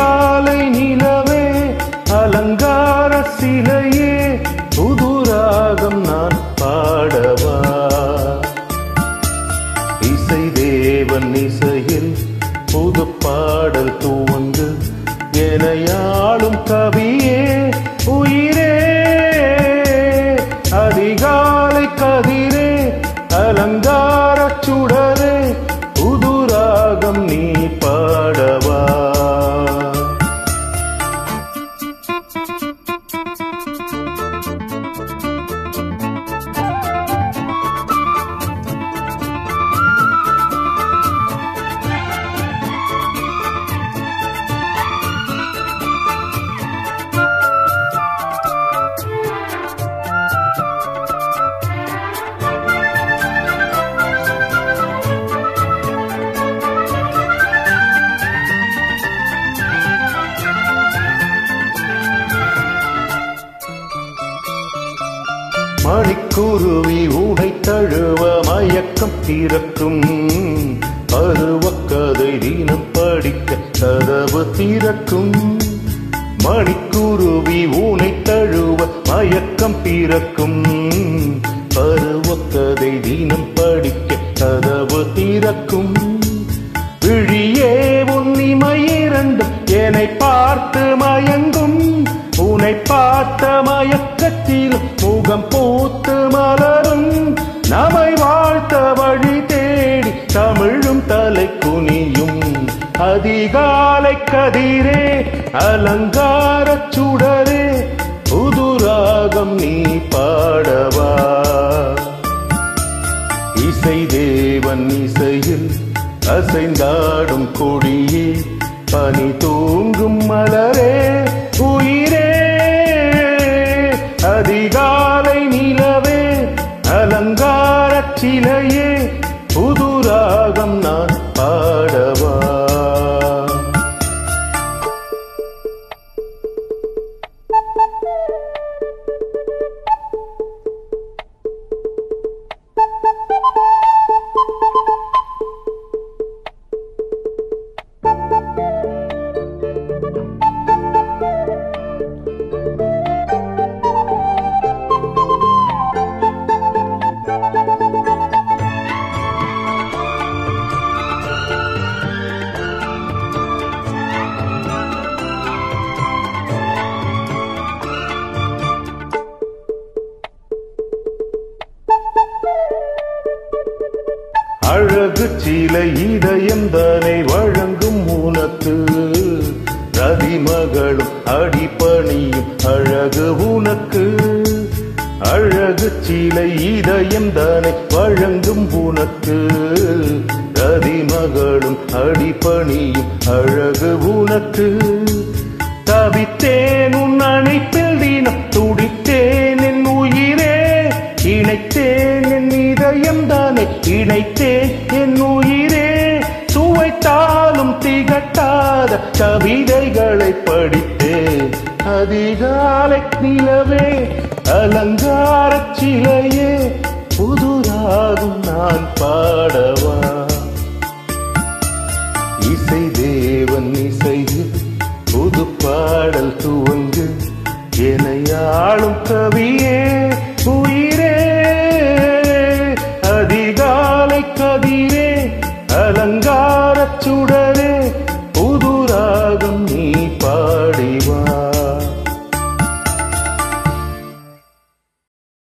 அதிகாலை நிலவே அலங்கார சிலையே புது ராகம் நான் பாடவா இசை தேவன் இசையில் புது பாடல் துவங்கு எனையாளும் கவியே உயிரே அதிகாலை கதிரே அலங்கார சுடரே புது ராகம் நீ பாடவா மணிக்குருவி உடை தழுவ மயக்கம் திறக்கும் பருவக்கதை தினம் படிக்க கதவு திறக்கும் மணிக்குருவி உனை தழுவ மயக்கம் பிறக்கும் பருவக்கதை தினம் படிக்க கதவு திறக்கும் விழியே உன்னிமையிரண்டும் என்னை பார்த்து மயங்கும் உன்னை பார்த்த மயக்கத்தில் முகம் பூத்து மலரும் நம்மை வாழ்த்த வழி தேடி தமிழும் தலை குனியும் அதிகாலை கதிரே அலங்கார சுடரே புது ராகம் நீ பாடவா இசை தேவன் இசையில் அசைந்தாடும் கொடியே பனி தூங்கும் மலரே உயிரே அதிகாலை நிலவே அலங்கார சிலையே புது ராகம் நான் பாடவா அழகு சிலை இதயம் தானே வழங்கும் உனக்கு ரதிமகளும் அடிபணியும் அழகு உனக்கு அழகு சிலை இதயம் தானே வழங்கும் உனக்கு ரதிமகளும் அடிபணியும் அழகு உனக்கு தவித்தேன் உன் அணைப்பில் தினம் துடித்தேன் என் உயிரே இணைத்தேன் என் இதயம் தானே இணைத்தேன் என் உயிரே சுவைத்தாலும் திகட்டாத கவிதைகளை படித்தேன் அதிகாலை நிலவே அலங்கார சிலையே புது ராகம் நான் பாடவா இசை தேவன் இசையில் புது பாடல் துவங்கு எனையாளும் கவியே உயிரே அதிகாலை கதிரே அலங்கார சுடரே